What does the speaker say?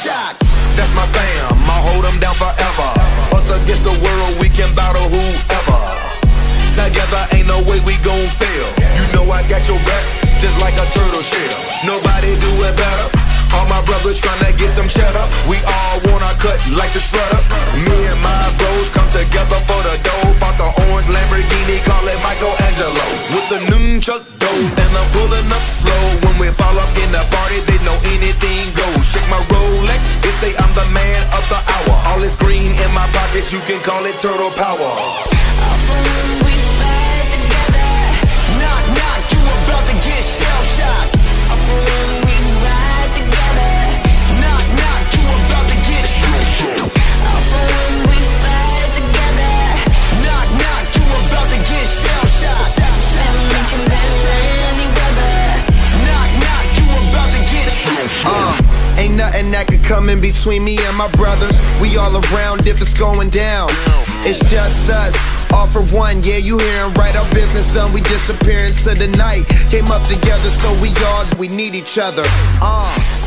shock. That's my fam, I'll hold them down forever. Us against the world, we can battle whoever. Together ain't no way we gon' fail. You know I got your back, just like a turtle shell. Nobody do it better. All my brothers tryna get some cheddar. We all wanna cut like the shredder. Me and my bros come together for the dough. Bought the orange Lamborghini, call it Michelangelo. With the nunchuck dough, and I'm pulling up slow. When we fall up in the party, they know anything goes. Check my Rolex, they say I'm the man of the hour. All this green in my pockets, you can call it turtle power. We fight together. Knock, knock, you about to get shell-shocked. We ride together. Knock, knock, you about to get shell-shocked. We fight together. Knock, knock, you about to get shell-shocked. We can better any weather. Knock, knock, you about to get shell-shocked. Ain't nothing that could come in between me and my brothers. We all around if it's going down. It's just us, all for one, yeah, you hearin' right. Our business done, we disappear into the night. Came up together, so we need each other.